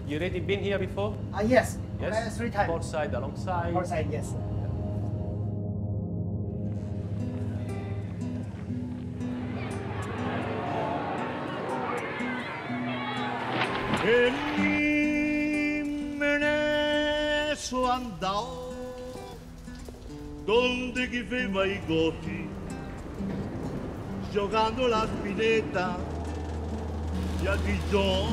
You already been here before? Yes. Yes? 3 times. Both side, alongside? Both side, yes. E me ne so andato donde chi faceva i goti, giocando la spinetta e a di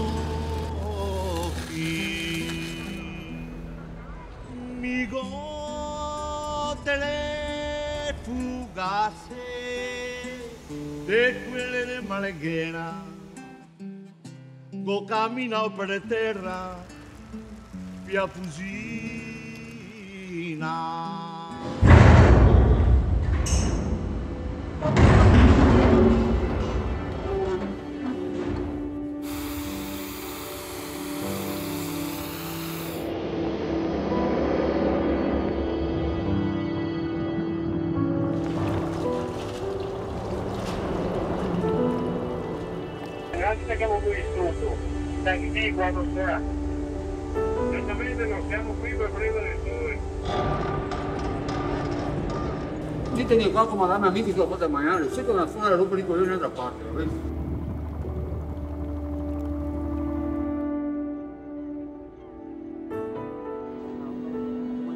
giochi. Mi gote le fugasse e quelle de Maleghera. Go camminavo per terra, via Fusina. Grazie che avevo distrutto, da chi quando sarà. Certamente non siamo qui per prendere il sole. Ditemi qua come danno amici che lo fate mangiare, siete una sola roba di coglione da parte, vedi?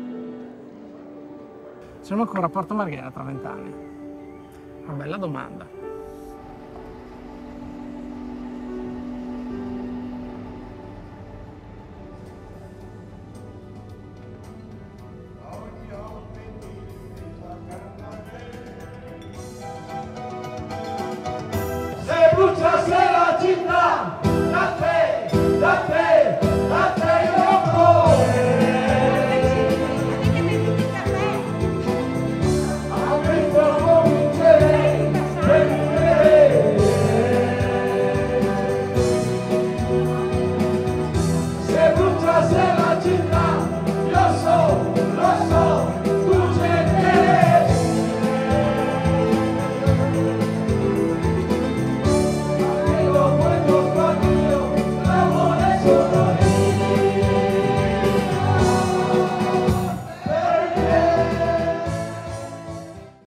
Siamo ancora a Porto Marghera tra 20 anni? Una bella domanda.